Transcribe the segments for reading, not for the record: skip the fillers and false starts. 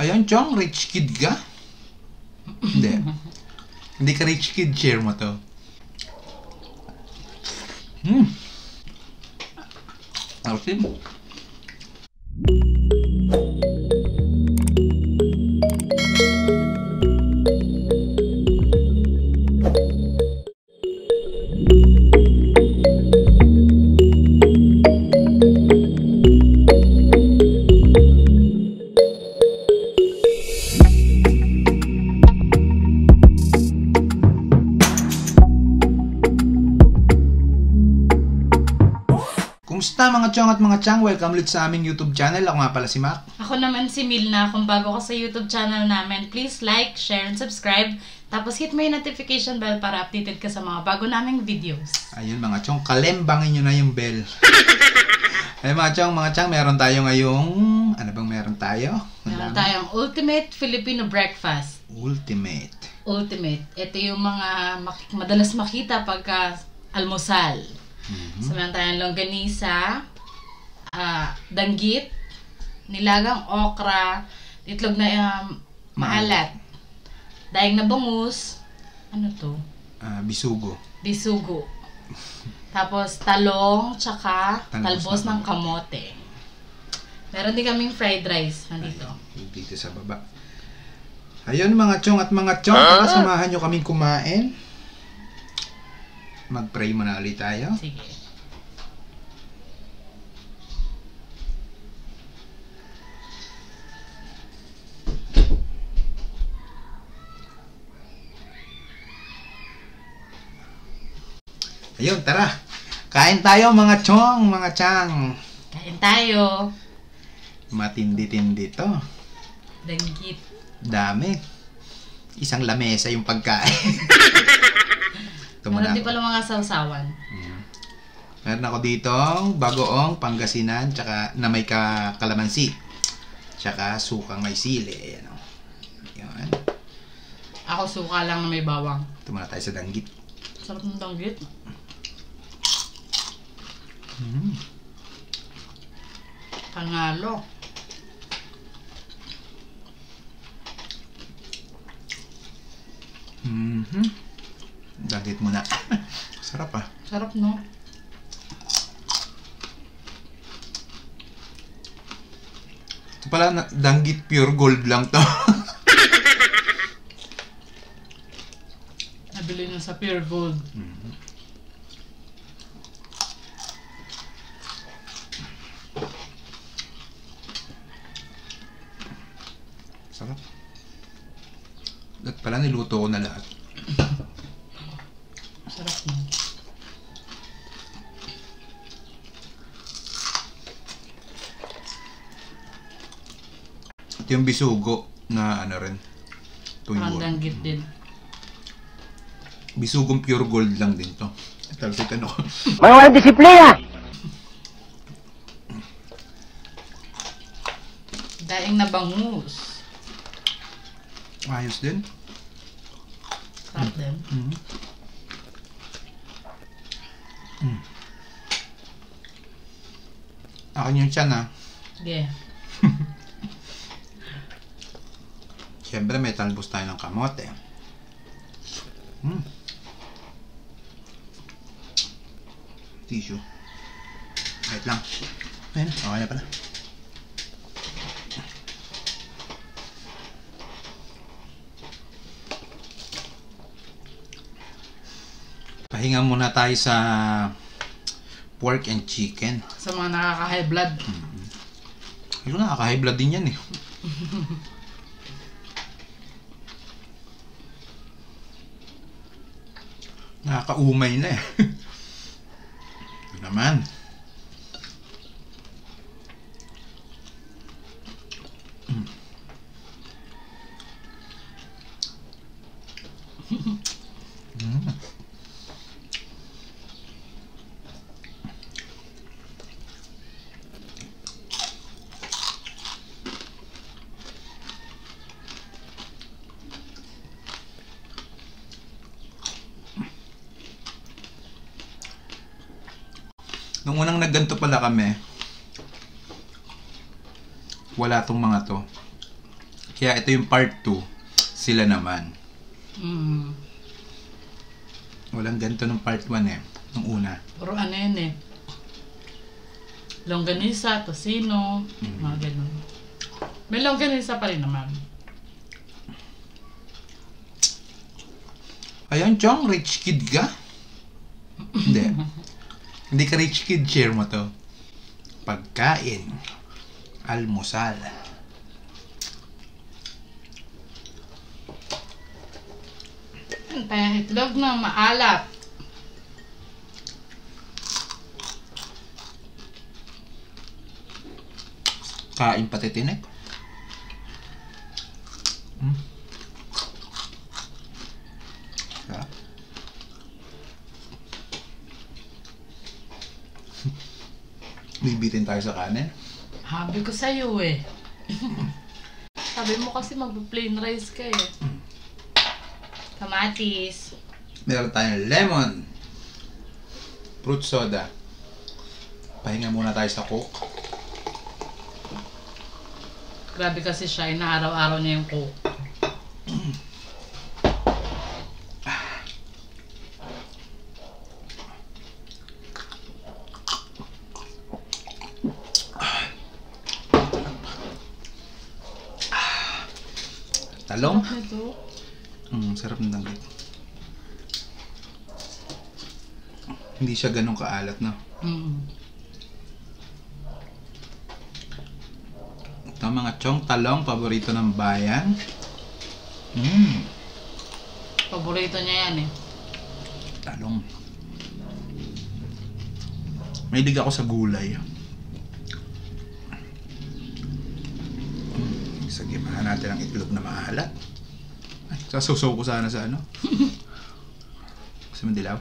Ayun, Chong, rich kid ka? Hindi. Hindi ka rich kid, share mo to. Awesome. Kumusta mga chong at mga chang? Welcome ulit sa aming YouTube channel. Ako nga pala si Mac. Ako naman si Milna. Kung bago ka sa YouTube channel namin, please like, share, and subscribe. Tapos hit mo yung notification bell para updated ka sa mga bago naming videos. Ayun mga chong, kalembangin nyo na yung bell. Ayun mga chang, meron tayo ngayong... Ano bang meron tayo? Meron tayong Ultimate Filipino Breakfast. Ultimate. Ito yung mga madalas makita pagka almusal. So, meron tayong longganisa, danggit, nilagang okra, itlog na maalat, daing na bangus, ano to? Bisugo. Tapos talong, tsaka talbos ng kamote. Meron din kaming fried rice nandito. Dito sa baba. Ayun mga chong at mga chong, samahan nyo kaming kumain. Mag-pray muna ulit tayo. Sige. Ayun, tara. Kain tayo mga chong, mga chang. Kain tayo. Matindi-tindi to. Danggit. Dami. Isang lamesa yung pagkain. Meron din pala mga sausawan. Meron ako ditong bagoong Pangasinan, tsaka na may kalamansi. Tsaka sukang may sili. Ayan o. Ayan. Ako suka lang na may bawang. Ito muna tayo sa danggit. Sarap ng danggit. Panalo. Danggit muna. Sarap ah. Sarap no? Ito pala, danggit pure gold lang to. Nabili nyo sa Pure Gold. Sarap. At pala niluto ko na lahat. Sarap no? Ito yung bisugo na ano rin. Parang danggit din. Bisugong pure gold lang din to. Talsikan ako. May walang disiplina! Daing na bangus. Ayos din. Sarap din. Akin yung tiyan ah. Sige. Siyempre may talbos tayo ng kamote. Tissue. Wait lang. Ayan, okay na pala. Pahinga muna tayo sa pork and chicken. Sa mga nakaka-high blood. Ito nakaka-high blood din yan eh. Nakaka-umay na eh. Ito naman. Nung unang nagganto pala kami, wala tong mga to. Kaya ito yung part 2. Sila naman. Walang ganito nung part 1 eh. Nung una. Puro ano yun eh. Longganisa, tocino, mga ganun. May longganisa pa rin naman. Ayun, Chong, rich kid ka? Hindi. Hindi ka rich kid, share mo to. Pagkain. Almusal. Kaya itlog na maalat. Kain pati tinik. Sarap. Bibitin tayo sa kanin. Habi ko sa'yo eh. Sabi mo kasi mag-plain rice ka eh. Kamatis. Meron tayong lemon. Fruit soda. Pahinga muna tayo sa Coke. Grabe kasi siya, inaaraw-araw niya yung Coke. Talong? Sarap nito. Sarap ng danggit. Hindi siya ganun kaalat, no? Ito mga chong, talong, paborito ng bayan. Paborito niya yan eh. Talong. Mahilig ako sa gulay. Sagimahan natin ang itlog na maalat. Ay, sasusaw ko sana sa ano. Gusto mo dilaw?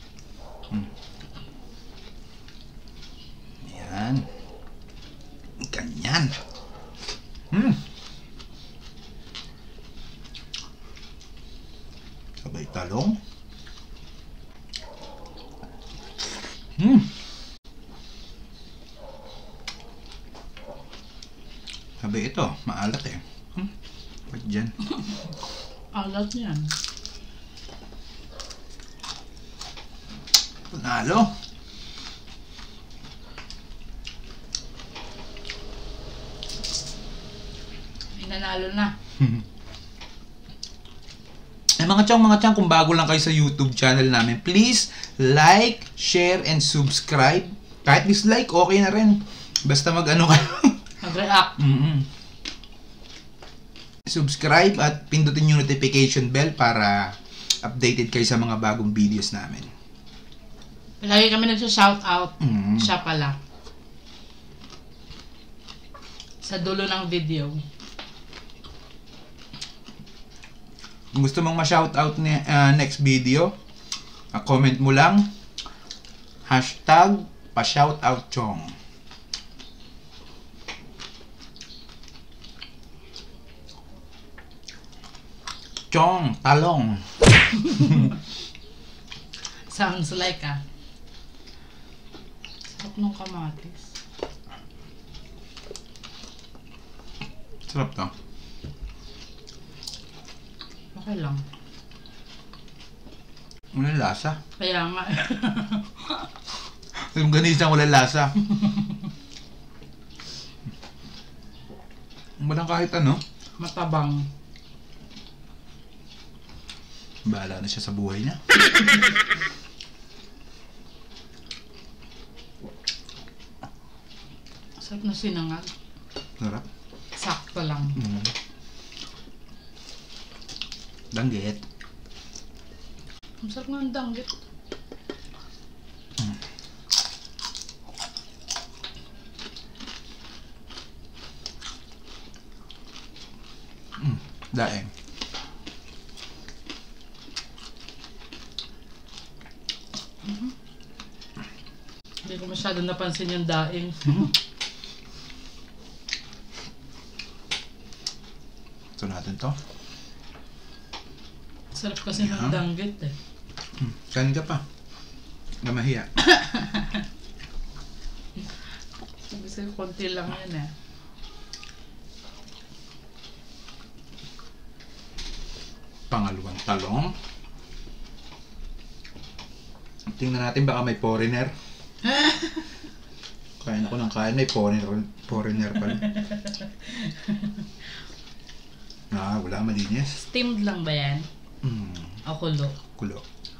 Yan. Ganyan. Sabay talong. Sabi ito, maalat eh. Ba't dyan? Alat niyan. Panalo. Nanalo na. Mga chong, kung bago lang kayo sa YouTube channel namin, please like, share, and subscribe. Kahit dislike, okay na rin. Basta mag-ano kayo. Mag-react. Subscribe at pindutin yung notification bell para updated kayo sa mga bagong videos namin. Lagi kami nagsha-shoutout. Siya pala. Sa dulo ng video. Kung gusto mong ma-shoutout next video, comment mo lang #pa-shoutoutchong. Chong, talong. Sounds like sarap ng kamatis. Sarap to. Okay lang. Walang lasa. Kaya nga. Yung ganisang walang lasa. Walang kahit ano. Matabang. Bahala na siya sa buhay niya. Sarap na sinangag. Sarap. Sakto lang. Danggit. Ang sarap nga ang danggit. Daeng. Hindi ko masyado napansin yung daing. Ito natin to. Sarap kasi ng danggit eh. Kain ka pa. Gamahiya. Sabi sa'yo, konti lang yan eh. Pangalawang talong. Tingnan natin baka may foreigner. Kain ako ng kain, may foreigner pala. Wala, malinis. Steamed lang ba yan? O kulo? Kulo.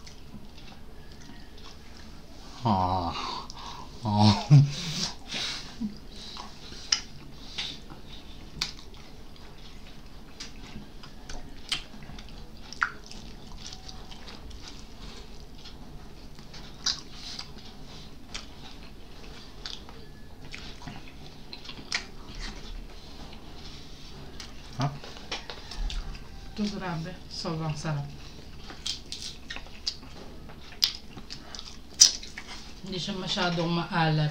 Ito grabe. Sobrang sarap. Hindi siya masyadong maalat.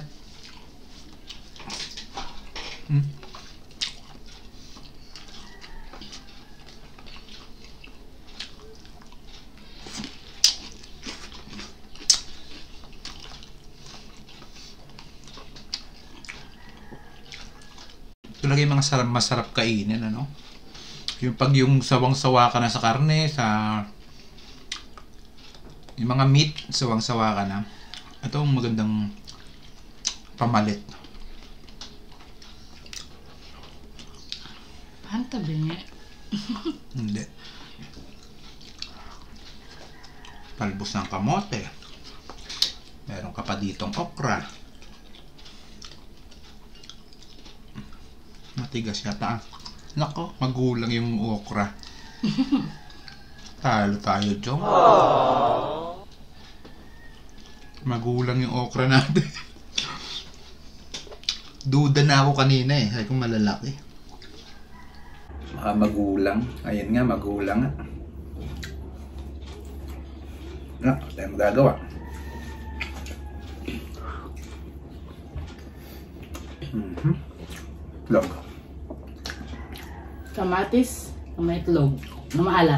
Ito lagi yung mga masarap kainin, ano? Yung sawang-sawa ka na sa karne, yung mga meat, sawang-sawa ka na. Ito ang magandang pamalit. Paano tabi niya? Hindi. Palbos ng kamote. Meron ka pa ditong okra. Matigas yata. Nako, magulang yung okra. Talo tayo, Jong. Magulang yung okra natin. Duda na ako kanina eh. Sabi ko malalaki. Magulang. Ayan nga, magulang nga. Tayo magagawa. Log. Kamatis na may itlog na maalat.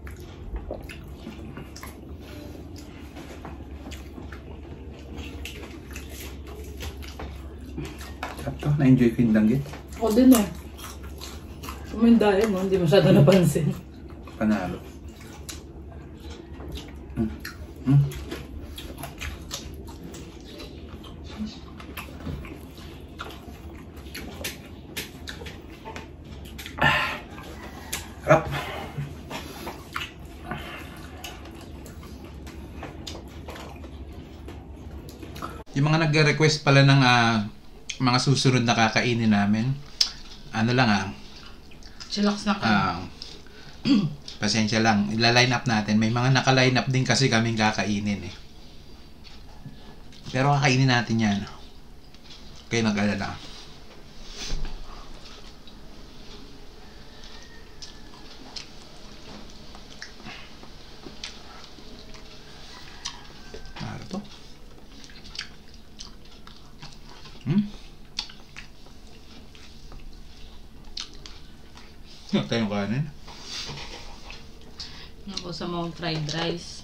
Sakto, na-enjoy ko yung danggit. Ako din eh. Kumindahin mo, hindi masyado napansin. Panalo. Harap. Yung mga nagre-request pala ng mga susunod na kakainin namin, ano lang Chillax na ka. Pasensya lang, ila-line up natin. May mga naka-line up din kasi kaming kakainin eh. Pero kakainin natin yan. Kayo nag-alala. Ano to? Ano tayong kanin? Ako sa mga fried rice.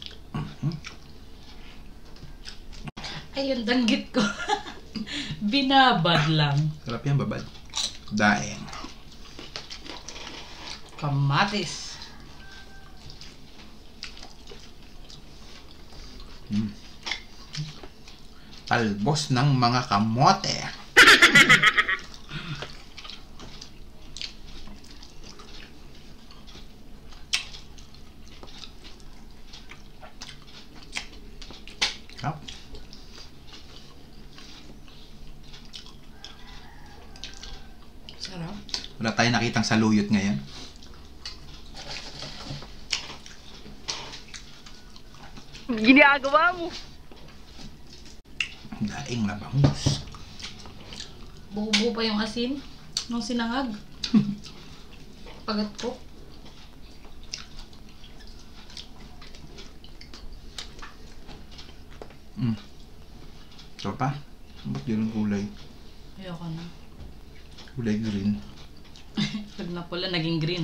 Ayun, danggit ko. Binabad lang. Sarap yan, babad. Daeng. Kamatis. Talbos ng mga kamote. Sarap. Wala tayong nakitang saluyot ngayon. Ginagawa mo. Daing na bangus. Buo-buo pa yung asin nung sinangag. Pagat ko. Ito pa? Ba't yun ang kulay? Ayoko na. Kulay green. Pag napula, naging green.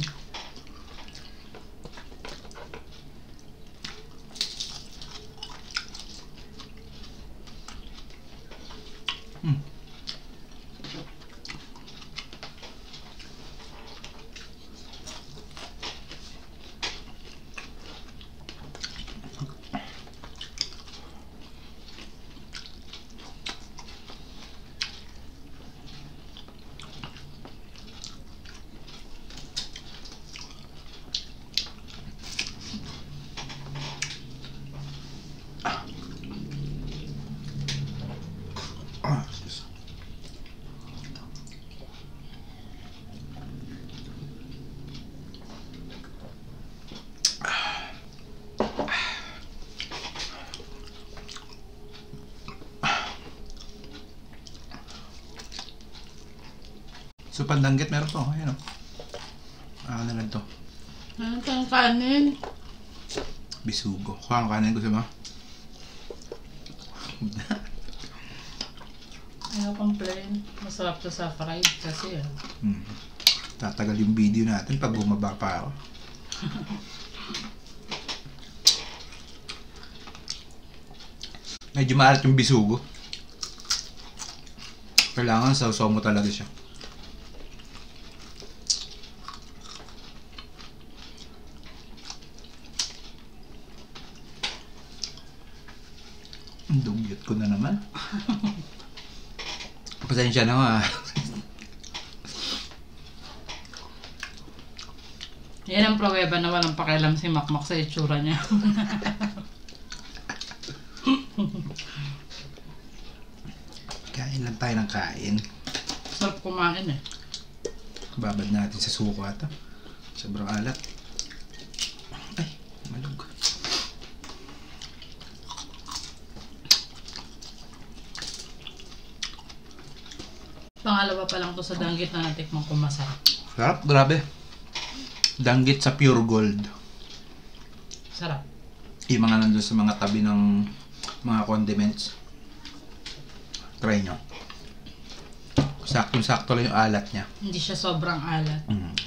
Gusto pang danggit, meron to. Ayan o. Na lang to. Ano tayong kanin? Bisugo. Kuha ang kanin, gusto mo? Ayaw kang plain. Masarap to sa fried kasi Tatagal yung video natin pag bumaba pa ako. Medyo maalat yung bisugo. Kailangan sausaw mo talaga siya. Dugyot ko na naman. Pasensya na nga. Yan ang pruweba na walang pakialam si Makmak sa itsura niya. Kain lang tayo ng kain. Sarap kumain eh. Babad natin sa suka ito. Sobrang alat. Ay, malug. Pangalawa pa lang to sa danggit na natikmang ko masarap. Sarap, grabe. Danggit sa Pure Gold. Sarap. Yung mga nandun sa mga tabi ng mga condiments. Try nyo. Saktong-sakto lang yung alat niya. Hindi siya sobrang alat.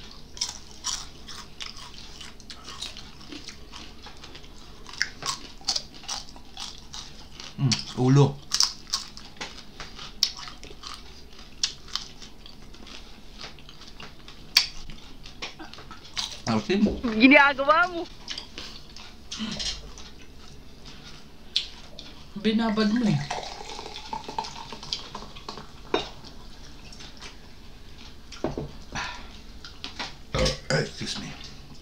Ulo. Asim. Ginagawa mo. Binabad mo eh. Excuse me.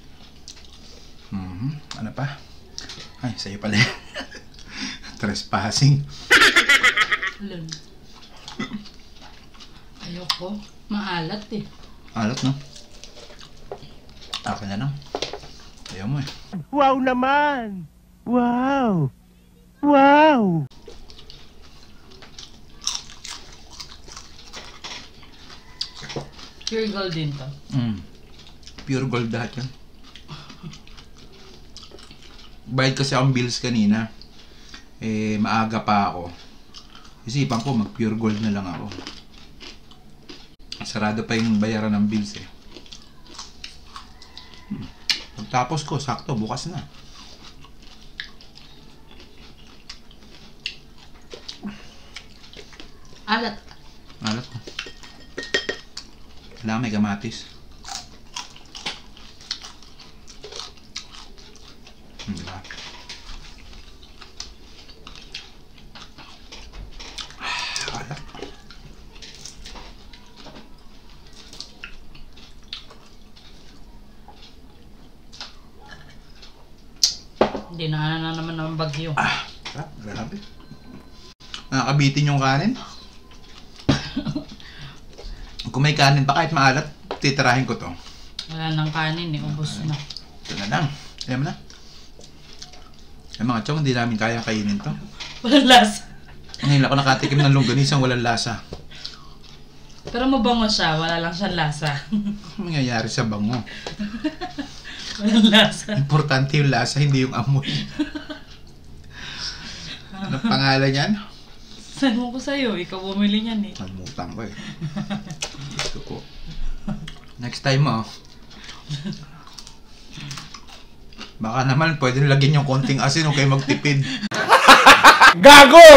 Ano pa? Ay, sa'yo pala. Trespassing. Alam. Ayoko. Maalat eh. Alat, no? Akin na lang. Ayaw mo eh. Wow naman! Wow! Wow! Pure gold din to. Pure gold lahat yan. Bayad kasi akong bills kanina. Eh, maaga pa ako. Isipan ko, mag pure gold na lang ako. Sarado pa yung bayaran ng bills eh. Pagtapos ko, sakto, bukas na. Alat. Alat ko. Kailangan may kamatis. Diba? Alat. Hindi na naman ng bagyo. Sarap, grabe. Nakakabitin yung kanin. Kung may kanin pa kahit maalat, titirahin ko to. Wala nang kanin eh. Ubus na. Ito na lang. Alam mo na. Yung mga chong, hindi namin kaya kainin to. Walang lasa. Ngayon ako nakatikim ng longganisang walang lasa. Pero mabango siya. Wala lang siyang lasa. Ano mangyayari sa bango? Walang lasa. Importante yung lasa, hindi yung amoy. Ano pangalan yan? Saan mo ko sa'yo? Ikaw bumili niyan eh. Nalimutan ko eh. Gusto ko. Next time mo. Baka naman pwede lagyan yung konting asin o kayo magtipid. Gago!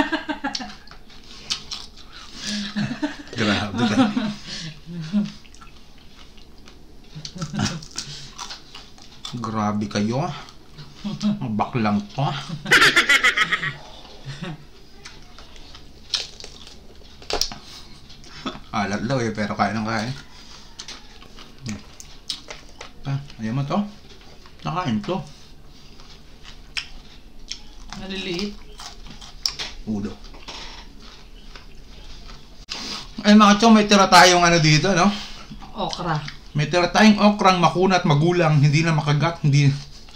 Grabe ka. Grabe kayo. Baklang to. Alat daw eh, pero kaya ng kaya. Ayaw mo to? Nakain to. Maliliit. Ulo. Ay mga chong, may tira tayong ano dito, no? Okra. May tira tayong okrang makunat, magulang, hindi na makagat, hindi.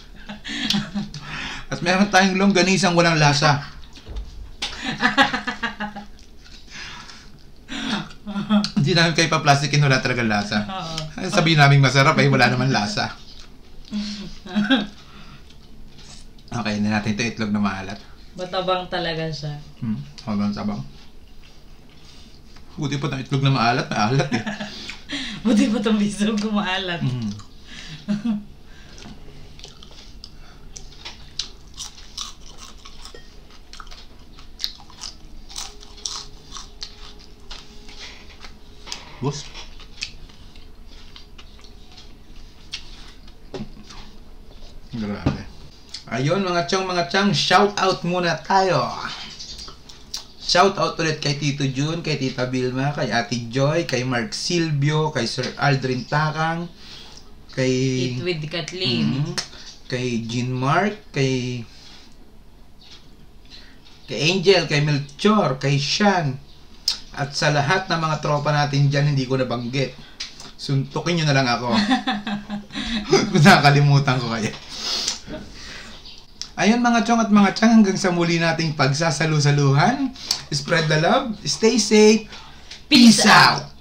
At meron tayong longganisang walang lasa. Hindi Hindi namin kayo pa-plastikin, wala talaga lasa. Oo. Sabihin namin masarap wala naman lasa. Okay, na natin ito itlog na maalat. Matabang talaga siya. Hanggang sabang. Buti pa ng itlog na maalat eh. Buti pa itong bisog kumaalat. Boss. Grabe. Ayun mga chang, shout out muna tayo. Shout out ulit kay Tito Jun, kay Tita Vilma, kay Ate Joy, kay Mark Silvio, kay Sir Aldrin Takang, kay Eat with Kathleen. Kay Jean Mark, kay Angel, kay Melchor, kay Sean, at sa lahat ng mga tropa natin dyan, hindi ko nabanggit. Suntukin nyo na lang ako. Kung nakakalimutan ko kayo. Ayun mga chong at mga chang, hanggang sa muli nating pagsasalu-saluhan. Spread the love, stay safe, peace out!